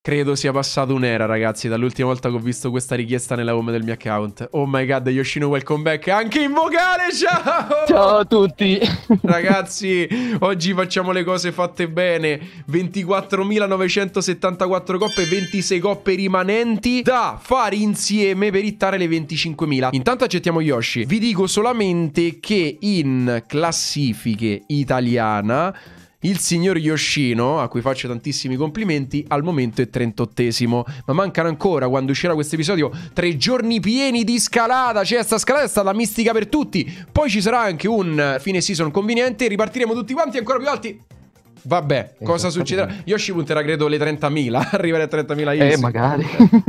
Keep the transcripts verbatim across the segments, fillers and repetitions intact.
Credo sia passata un'era, ragazzi, dall'ultima volta che ho visto questa richiesta nella home del mio account. Oh my god, Yoshino, welcome back anche in vocale, ciao! Ciao a tutti! Ragazzi, oggi facciamo le cose fatte bene. ventiquattromilanovecentosettantaquattro coppe, ventisei coppe rimanenti da fare insieme per hittare le venticinquemila. Intanto accettiamo Yoshi. Vi dico solamente che in classifiche italiana il signor Yoshino, a cui faccio tantissimi complimenti, al momento è trentottesimo. Ma mancano ancora, quando uscirà questo episodio, tre giorni pieni di scalata. Cioè, sta scalata è stata mistica per tutti. Poi ci sarà anche un fine season conveniente. Ripartiremo tutti quanti ancora più alti. Vabbè, cosa succederà? Yoshi punterà credo le trentamila. Arrivare a trentamila Eh, magari.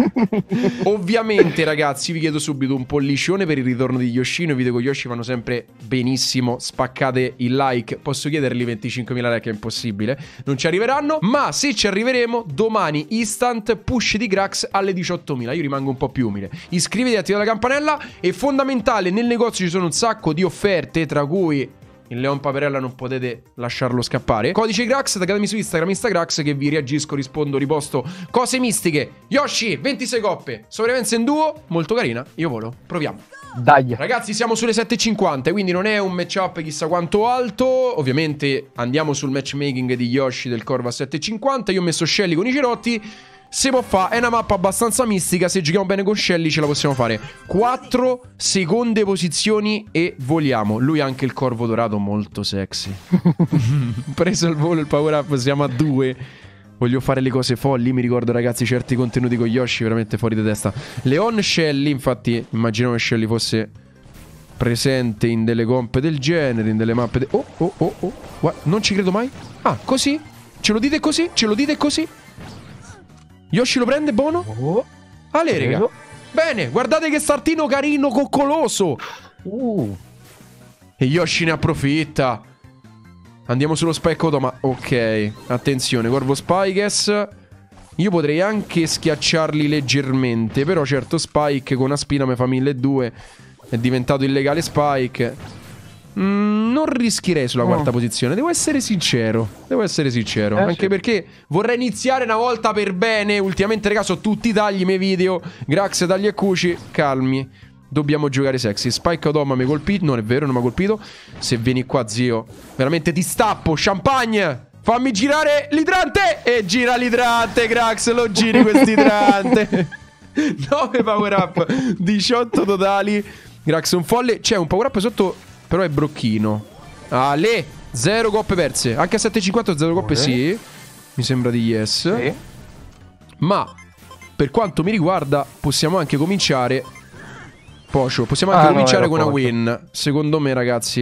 Ovviamente, ragazzi, vi chiedo subito un pollicione per il ritorno di Yoshino. I video con Yoshi vanno sempre benissimo. Spaccate il like. Posso chiedergli venticinquemila like? È impossibile, non ci arriveranno. Ma se ci arriveremo, domani instant push di Grax alle diciottomila. Io rimango un po' più umile. Iscriviti, attiva la campanella. È fondamentale, nel negozio ci sono un sacco di offerte, tra cui il Leon Paperella, non potete lasciarlo scappare. Codice Grax, taggatemi su Instagram, Instagrax, che vi reagisco, rispondo, riposto cose mistiche. Yoshi, ventisei coppe, sopravvivenza in duo, molto carina, io volo, proviamo. Dai. Ragazzi, siamo sulle sette e cinquanta, quindi non è un matchup chissà quanto alto. Ovviamente andiamo sul matchmaking di Yoshi del Corvo a sette e cinquanta. Io ho messo Shelly con i cerotti. Se può fare, è una mappa abbastanza mistica. Se giochiamo bene con Shelly ce la possiamo fare. Quattro seconde posizioni e voliamo. Lui ha anche il corvo dorato, molto sexy. Preso il volo, il power up, siamo a due. Voglio fare le cose folli. Mi ricordo, ragazzi, certi contenuti con Yoshi veramente fuori di testa. Leon Shelly, infatti immaginavo che Shelly fosse presente in delle comp del genere, in delle mappe de... Oh, oh, oh, oh What? Non ci credo mai. Ah, così? Ce lo dite così? Ce lo dite così? Yoshi lo prende, buono? Oh, Ale, raga. Bene, guardate che startino carino, coccoloso. uh. E Yoshi ne approfitta. Andiamo sullo specco ma ok, attenzione, Corvo Spikes. Io potrei anche schiacciarli leggermente, però certo Spike con una spina mi fa milleduecento. È diventato illegale Spike. Mm, non rischierei sulla quarta oh. posizione. Devo essere sincero. Devo essere sincero eh, Anche sì. perché vorrei iniziare una volta per bene. Ultimamente, raga, so tutti i tagli, i miei video. Grax, tagli e cuci. Calmi, dobbiamo giocare sexy. Spike Odoma mi ha colpito. Non è vero, non mi ha colpito. Se vieni qua, zio, veramente ti stappo. Champagne, fammi girare l'idrante. E gira l'idrante, Grax. Lo giri questo idrante. nove power up, diciotto totali. Grax un folle. C'è un power up sotto, però è brocchino. Ale, zero coppe perse. Anche a sette e cinquanta zero coppe sì. Mi sembra di yes sì. Ma per quanto mi riguarda possiamo anche cominciare Pocio, possiamo anche ah, cominciare no, con una win. Secondo me, ragazzi,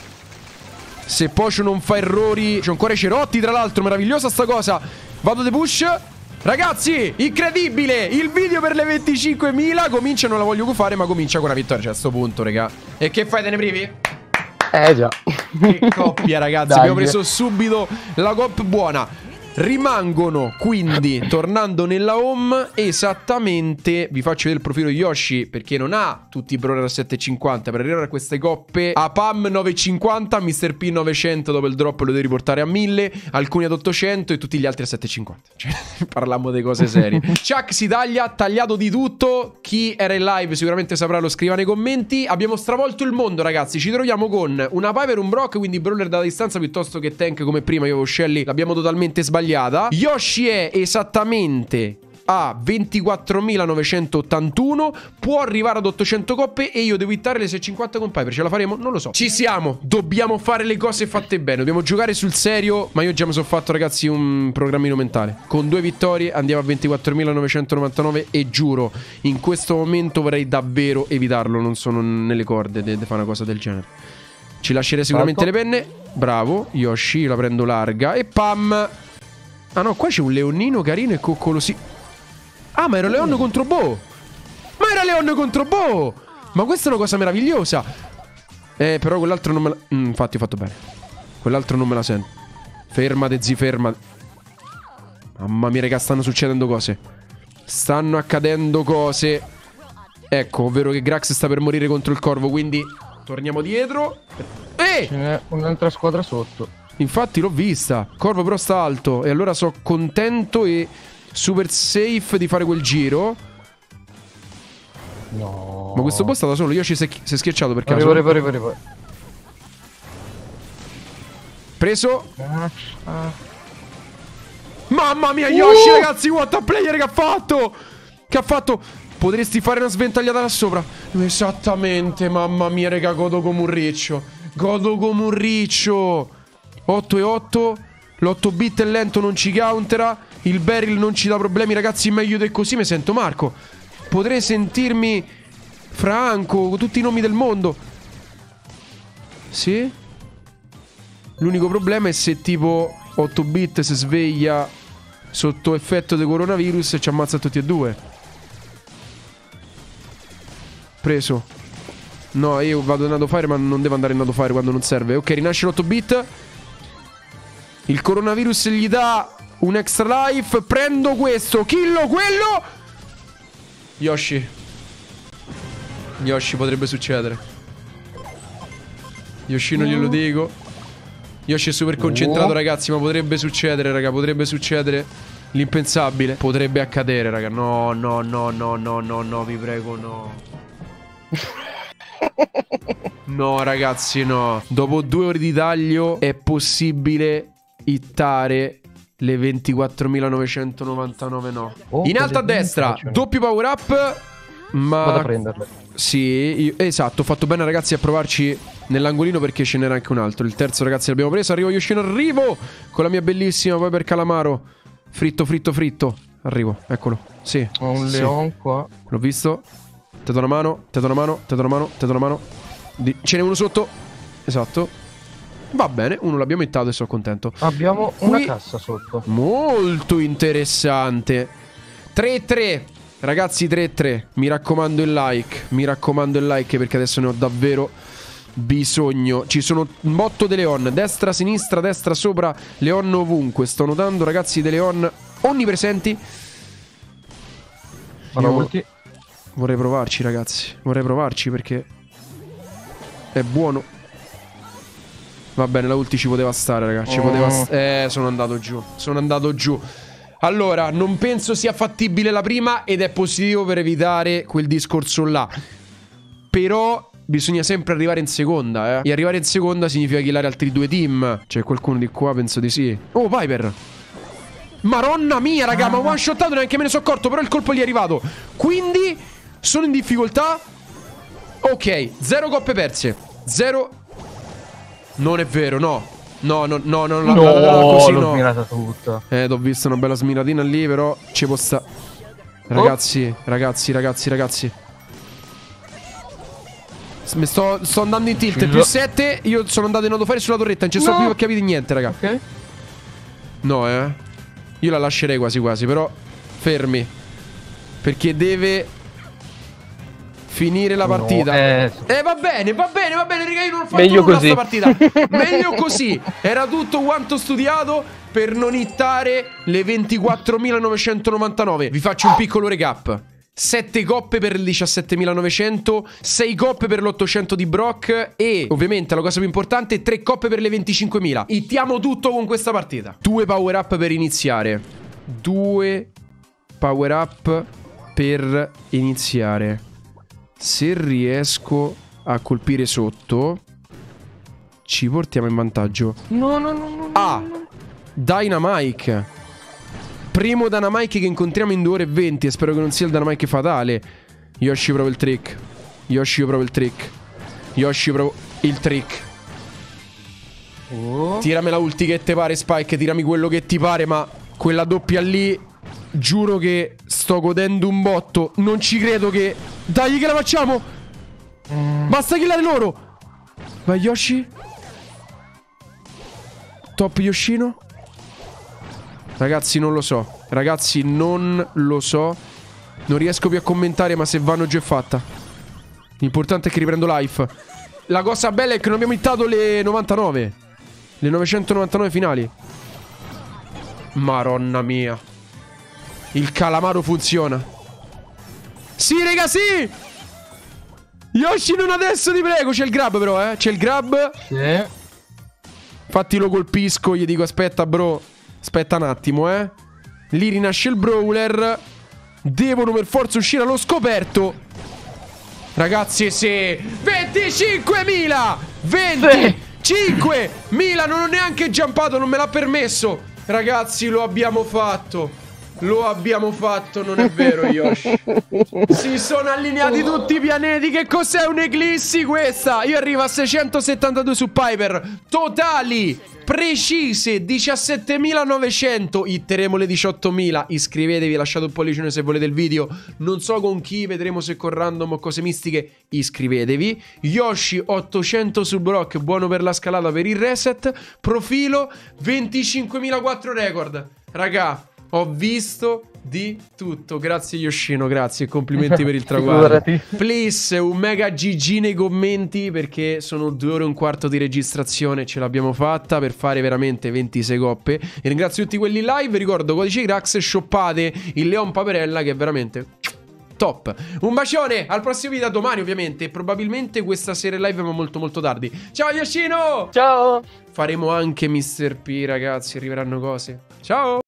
se Pocio non fa errori. C'è ancora i cerotti, tra l'altro, meravigliosa sta cosa. Vado de push. Ragazzi, incredibile! Il video per le venticinquemila comincia, non la voglio fare, ma comincia con una vittoria. Cioè, a sto punto, raga. E che fai, te ne privi? Eh già. Che coppia, ragazzi. Dai. Abbiamo preso subito la cop buona. Rimangono quindi, tornando nella home, esattamente, vi faccio vedere il profilo di Yoshi, perché non ha tutti i brawler a sette e cinquanta. Per arrivare a queste coppe, a Pam nove e cinquanta, mister P novecento, dopo il drop lo devi riportare a mille, alcuni ad ottocento e tutti gli altri a sette e cinquanta. Cioè, parliamo di cose serie. Chuck si taglia, tagliato di tutto. Chi era in live sicuramente saprà, lo scriva nei commenti. Abbiamo stravolto il mondo, ragazzi. Ci troviamo con una Piper, un Brock, quindi brawler da distanza piuttosto che tank come prima. Io avevo Shelly, l'abbiamo totalmente sbagliato. Yoshi è esattamente a ventiquattromilanovecentottantuno. Può arrivare ad ottocento coppe e io devo hittare le sei e cinquanta con Piper. Ce la faremo? Non lo so. Ci siamo. Dobbiamo fare le cose fatte bene. Dobbiamo giocare sul serio. Ma io già mi sono fatto, ragazzi, un programmino mentale. Con due vittorie andiamo a ventiquattromilanovecentonovantanove. E giuro, in questo momento vorrei davvero evitarlo. Non sono nelle corde di fare una cosa del genere. Ci lascerei sicuramente Fatto. le penne. Bravo Yoshi, la prendo larga. E pam. Ah no, qua c'è un leonino carino e coccolosi. Ah, ma era Leon mm. contro Bo. Ma era Leon contro Bo. Ma questa è una cosa meravigliosa. Eh, però quell'altro non me la... Mm, infatti ho fatto bene. Quell'altro non me la sento. Fermate, zi, fermate. Mamma mia, raga, stanno succedendo cose. Stanno accadendo cose. Ecco, ovvero che Grax sta per morire contro il corvo, quindi torniamo dietro. Eh! Ce n'è un'altra squadra sotto. Infatti l'ho vista. Corvo però sta alto. E allora sono contento e super safe di fare quel giro. No. Ma questo boss è da solo. Yoshi si è, si è schiacciato per caso. Arrivo, arrivo, arrivo, arrivo. Preso. Ah, ah. Mamma mia, Yoshi, Uh! ragazzi, what a player che ha fatto! Che ha fatto? Potresti fare una sventagliata da sopra. Esattamente, mamma mia, raga, godo come un riccio. Godo come un riccio. otto e otto. L'otto bit è lento, non ci countera. Il barrel non ci dà problemi, ragazzi, meglio di così mi sento Marco. Potrei sentirmi Franco, con tutti i nomi del mondo. Sì? L'unico problema è se tipo otto bit si sveglia sotto effetto del coronavirus e ci ammazza tutti e due. Preso. No, io vado in fire, ma non devo andare in fire quando non serve. Ok, rinasce l'otto bit. Il coronavirus gli dà un extra life. Prendo questo, killo quello. Yoshi. Yoshi, potrebbe succedere. Yoshi, non glielo dico. Yoshi è super concentrato, Oh. ragazzi, ma potrebbe succedere, raga, potrebbe succedere l'impensabile. Potrebbe accadere, raga. No, no, no, no, no, no, no, vi prego, no. No, ragazzi, no. Dopo due ore di taglio è possibile hittare le ventiquattromilanovecentonovantanove, no. Oh, In alto a così destra, faccio. doppio power up. Ma... Vado a prenderle. Sì, io- esatto, ho fatto bene, ragazzi, a provarci nell'angolino perché ce n'era anche un altro. Il terzo, ragazzi, l'abbiamo preso. Arrivo Yoshino, arrivo con la mia bellissima poi per calamaro. Fritto, fritto, fritto. Arrivo, eccolo. Sì, Ho un sì. leon qua. L'ho visto. Te do una mano, te do una mano, te do una mano, te do una mano. Di- Ce n'è uno sotto. Esatto. Va bene, uno l'abbiamo hittato e sono contento. Abbiamo una Qui- cassa sotto. Molto interessante. tre tre. Ragazzi, tre tre. Mi raccomando il like. Mi raccomando il like perché adesso ne ho davvero bisogno. Ci sono un botto di Leon. Destra, sinistra, destra, sopra. Leon ovunque. Sto notando, ragazzi, dei Leon onnipresenti. Vado Io- ulti. Vorrei provarci, ragazzi. Vorrei provarci perché è buono. Va bene, la ulti ci poteva stare, ragazzi. Ci Oh. poteva st- Eh, sono andato giù. Sono andato giù. Allora, non penso sia fattibile la prima ed è positivo per evitare quel discorso là. Però bisogna sempre arrivare in seconda, eh. E arrivare in seconda significa killare altri due team. C'è qualcuno di qua? Penso di sì. Oh, Viper. Maronna mia, raga, ma one shottato, neanche me ne sono accorto. Però il colpo gli è arrivato. Quindi sono in difficoltà. Ok, zero coppe perse. Zero. Non è vero, no. No, no, no, no, la, No, la, la, la, così l'ho no. smirata tutta. Eh, t'ho visto una bella smiratina lì, però ci può sta. Ragazzi, ragazzi, ragazzi, ragazzi. S- Mi sto, sto andando in tilt. Ucciso. Più sette. Io sono andato in autofare sulla torretta. Non ci sto No. più a capire niente, raga. Ok. No, eh. Io la lascerei quasi quasi, però fermi. Perché deve finire la No, partita. eh. Eh, va bene, va bene, va bene, raga, io non ho fatto Meglio nulla a così. sta partita. Meglio così. Era tutto quanto studiato per non hittare le ventiquattromilanovecentonovantanove. Vi faccio un piccolo recap. sette coppe per il diciassettemilanovecento, sei coppe per l'ottocento di Brock e, ovviamente, la cosa più importante, tre coppe per le venticinquemila. Hittiamo tutto con questa partita. Due power up per iniziare. Due power up per iniziare. Se riesco a colpire sotto, ci portiamo in vantaggio. No, no, no, no. Ah, Dynamike. Primo Dynamike che incontriamo in due ore e venti. E spero che non sia il Dynamike fatale. Yoshi prova il trick. Yoshi prova il trick. Yoshi prova il trick. Oh. Tirami la ulti che te pare, Spike. Tirami quello che ti pare. Ma quella doppia lì, giuro che sto godendo un botto. Non ci credo che... Dai che la facciamo. Mm. Basta killare loro. Vai Yoshi. Top Yoshino. Ragazzi, non lo so. Ragazzi, non lo so. Non riesco più a commentare, ma se vanno giù è fatta. L'importante è che riprendo life. La cosa bella è che non abbiamo hittato le novantanove. Le novecentonovantanove finali. Maronna mia. Il calamaro funziona. Sì, raga, sì! Yoshi, non adesso, ti prego. C'è il grab, però, eh. C'è il grab. Sì. Infatti lo colpisco, gli dico aspetta bro, aspetta un attimo, eh. Lì rinasce il brawler. Devono per forza uscire allo scoperto. Ragazzi, sì, venticinquemila, venticinquemila. Non ho neanche jumpato, non me l'ha permesso. Ragazzi, lo abbiamo fatto. Lo abbiamo fatto, non è vero, Yoshi. Si sono allineati tutti i pianeti. Che cos'è un'eclissi questa? Io arrivo a seicentosettantadue su Piper. Totali, precise, diciassettemilanovecento. Hitteremo le diciottomila. Iscrivetevi, lasciate un pollicione se volete il video. Non so con chi, vedremo se con random o cose mistiche. Iscrivetevi. Yoshi ottocento su Brock, buono per la scalata, per il reset. Profilo venticinquemilaquattro record. Raga, ho visto di tutto. Grazie Yoshino, grazie. Complimenti per il traguardo. Please, un mega G G nei commenti, perché sono due ore e un quarto di registrazione. Ce l'abbiamo fatta per fare veramente ventisei coppe. E ringrazio tutti quelli live. Ricordo codice Grax, shoppate il Leon Paperella, che è veramente top. Un bacione, al prossimo video, domani ovviamente. Probabilmente questa sera live, ma molto molto tardi. Ciao Yoshino. Ciao. Faremo anche mister P, ragazzi. Arriveranno cose. Ciao.